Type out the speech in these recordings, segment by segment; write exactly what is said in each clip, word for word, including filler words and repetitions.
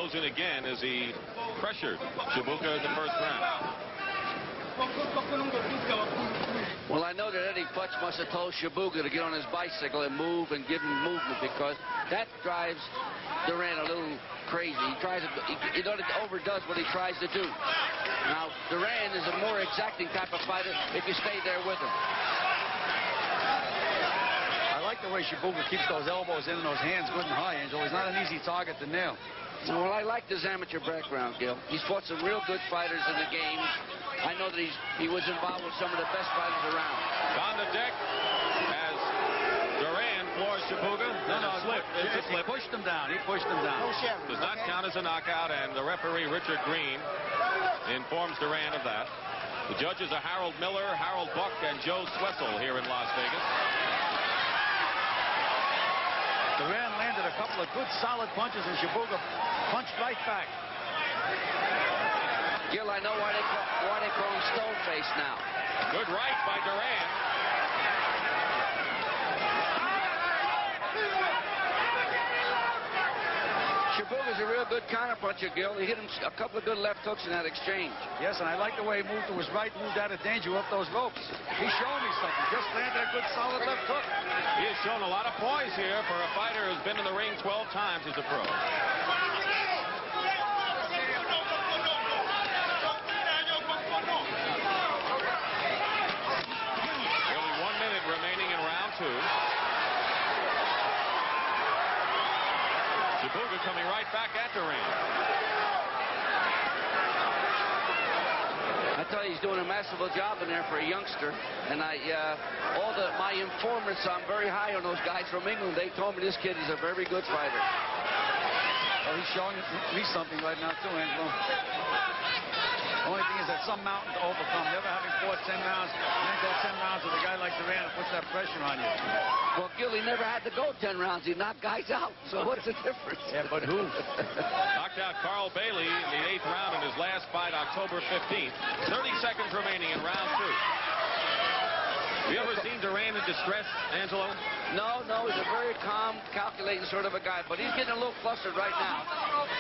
goes in again as he pressured Shabuka in the first round. Well, I know that Eddie Futch must have told Shabuka to get on his bicycle and move and give him movement, because that drives Duran a little crazy. He tries to, he, he overdoes what he tries to do. Now, Duran is a more exacting type of fighter if you stay there with him. I like the way Shabuka keeps those elbows in and those hands good and high, Angel. He's not an easy target to nail. Well, I like his amateur background, Gil. He's fought some real good fighters in the game. I know that he's, he was involved with some of the best fighters around. On the deck as Duran floors Shabuka. No, no, slip. It's a slip. He pushed him down. He pushed him down. Does not count as a knockout, and the referee, Richard Green, informs Duran of that. The judges are Harold Miller, Harold Buck, and Joe Swessel here in Las Vegas. Duran landed a couple of good, solid punches, and Shabuka punched right back. Gil, I know why they call, why they call him Stoneface now. Good right by Duran. Shabuka's a real good counterpuncher, Gil. He hit him a couple of good left hooks in that exchange. Yes, and I like the way he moved to his right, moved out of danger up those ropes. He's showing me something. Just landed a good, solid left hook. He has shown a lot of poise here for a fighter who's been in the ring twelve times as a pro. Nearly one minute remaining in round two. Shabuka coming right back at Duran. I tell you, he's doing a masterful job in there for a youngster. And I, uh, all the my informants, I'm very high on those guys from England. They told me this kid is a very good fighter. Well, he's showing me something right now too, Angelo. The only thing is that some mountain to overcome. Never having fought ten rounds, and then go ten rounds with a guy like Duran and puts that pressure on you. Well, Gil, he never had to go ten rounds. He knocked guys out. So what's the difference? Yeah, but who? Knocked out Carl Bailey in the eighth round in his last fight, October fifteenth. thirty seconds remaining in round two. Have you ever seen Duran in distress, Angelo? No, no, he's a very calm, calculating sort of a guy, but he's getting a little flustered right now.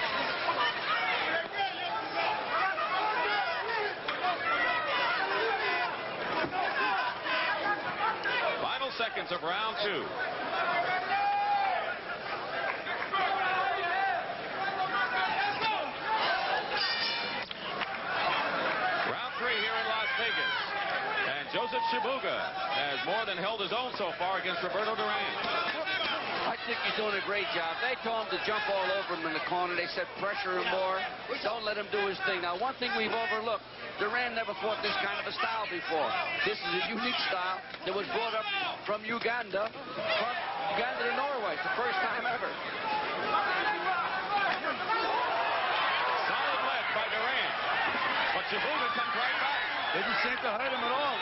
Final seconds of round two. Round three here in Las Vegas. And Joseph Shabuka has more than held his own so far against Roberto Duran. I think he's doing a great job. They told him to jump all over him in the corner. They said pressure him more. Don't let him do his thing. Now, one thing we've overlooked, Duran never fought this kind of a style before. This is a unique style that was brought up from Uganda, from Uganda to Norway. It's the first time ever. Solid left by Duran. But Shabuka comes right back. Didn't seem to hurt him at all.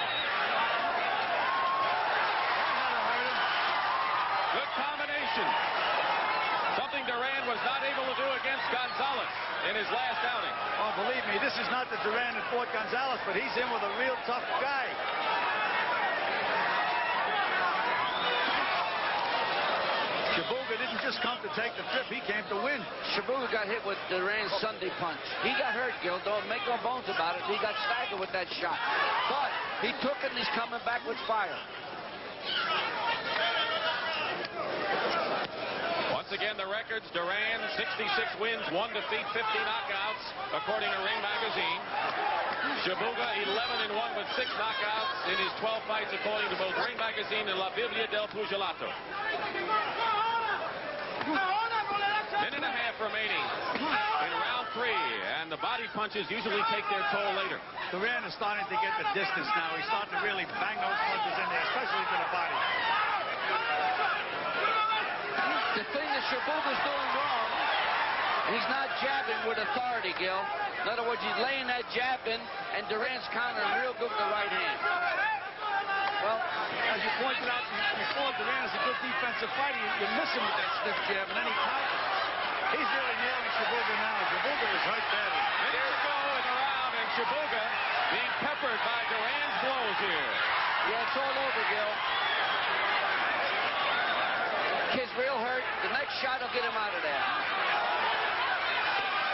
Good combination. Something Duran was not able to do against Gonzalez in his last outing. Oh, believe me, this is not the Duran that fought Gonzalez, but he's in with a real tough guy. Shabuka didn't just come to take the trip, he came to win. Shabuka got hit with Duran's Sunday punch. He got hurt, Gil. Don't make no bones about it. He got staggered with that shot. But he took it and he's coming back with fire. Once again, the records, Duran, sixty-six wins, one defeat, fifty knockouts, according to Ring Magazine. Shabuka, eleven and one with six knockouts in his twelve fights, according to both Ring Magazine and La Biblia del Pugilato. Minute and a half remaining in round three, and the body punches usually take their toll later. Duran is starting to get the distance now. He's starting to really bang those punches in there, especially to the body. The thing that Shabuka's doing wrong, he's not jabbing with authority, Gil. In other words, he's laying that jab in, and Duran's countering real good with the right hand. Well, as you pointed out before, Duran is a good defensive fighter. You, you miss him with that stiff jab, and then he counters. He's really nailing Shabuka now. Shabuka is hurt badly. Minutes to go in the round, and Shabuka being peppered by Duran's blows here. Yeah, it's all over, Gil. Kid's real hurt. The next shot will get him out of there.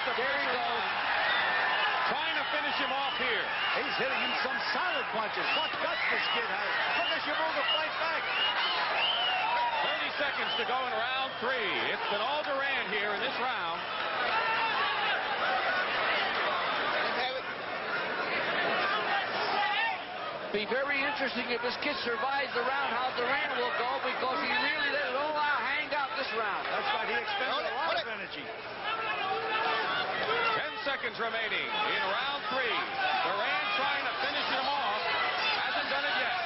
the There he pressure goes. on. Trying to finish him off here. He's hitting him some solid punches. What guts this kid has. Look at Shabuga fight back. thirty seconds to go in round three. It's been all Duran here in this round. Be very interesting if this kid survives the round, how Duran will go, because he really let it all out, hang out this round. That's right. He expended a lot of energy. Ten seconds remaining in round three. Duran trying to finish him off. Hasn't done it yet.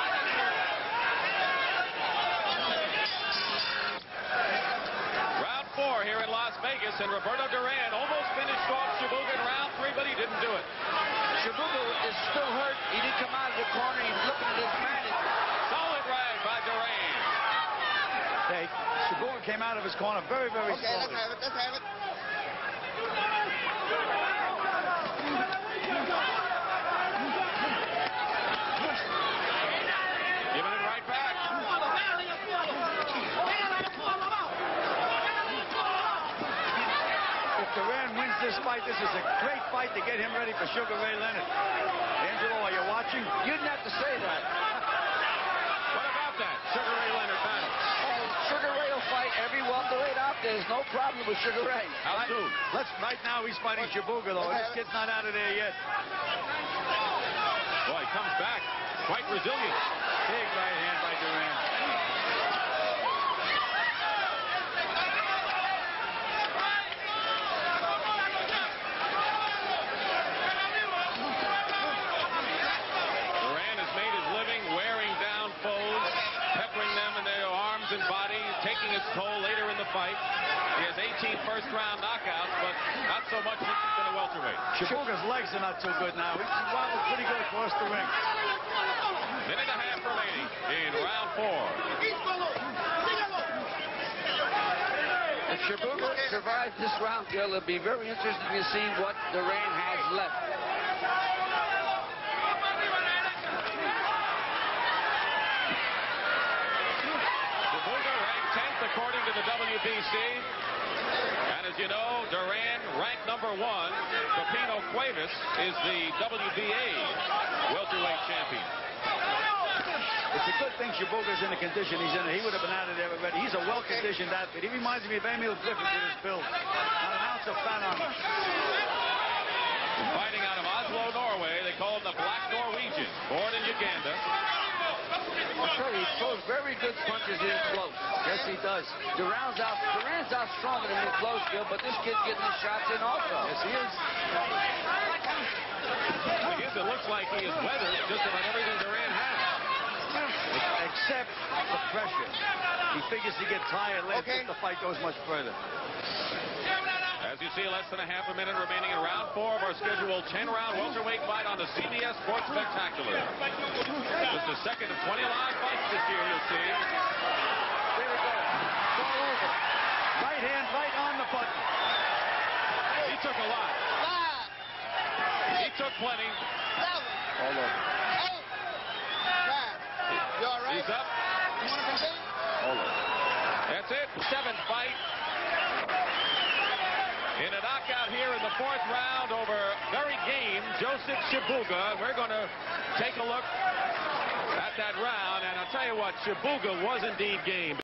Round four here in Las Vegas, and Roberto Duran almost finished off Shabuga in round three, but he didn't do it. Shabuga is still hurt. He didn't come out of the corner. He's looking at his manager. Solid rag by Duran. Hey, Shabuga came out of his corner very, very Okay, slowly. let's have it. Let's have it. Giving it right back. If Duran wins this fight, this is a great fight to get him ready for Sugar Ray Leonard. Angelo, are you watching? You didn't have to say that. What about that? Sugar Ray Leonard battle. Oh, Sugar Ray will fight every welterweight out there. There's no problem with Sugar Ray. How Right, soon? let's, right now, he's fighting Shabuga, though. This kid's not out of there yet. Boy, he comes back quite resilient. Big right hand by Duran. Duran has made his living wearing down foes, peppering them in their arms and body, taking its toll later in the fight. He has eighteen first-round knockouts, but not so much since he's been a welterweight. Shabuga's legs are not too good now. He wobbles pretty good across the ring. Minute and a half remaining in round four. If Shabuga survives this round, Gil, it'll be very interesting to see what Duran has left. Shabuga ranked tenth according to the W B C. And as you know, Duran ranked number one. Pepino Cuevas is the W B A welterweight champion. It's a good thing Shabuga's in the condition he's in. He would have been out of there already. He's a well-conditioned athlete. He reminds me of Emil Griffith with his build. Not an ounce of fat on him. Fighting out of Oslo, Norway. They call him the Black Norwegian. Born in Uganda. I'll tell you, he throws very good punches in close. Yes, he does. Duran's out, Duran's out stronger than in close, Gil, but this kid's getting his shots in also. Yes, he is. I guess it looks like he has weathered just about everything Duran has. Except the pressure. He figures to get tired later Okay. if the fight goes much further. As you see, less than a half a minute remaining in round four of our scheduled ten-round welterweight fight on the C B S Sports Spectacular. Just a second of twenty live fights this year, you'll see. There we go. It's all over. Right hand right on the button. He took a lot. Five, He took plenty. seven, All over. eight, nine. You all right? He's up. You want to continue? All over. That's it. Seventh fight. In a knockout here in the fourth round over very game Joseph Shabuga. We're going to take a look at that round. And I'll tell you what, Shabuga was indeed game.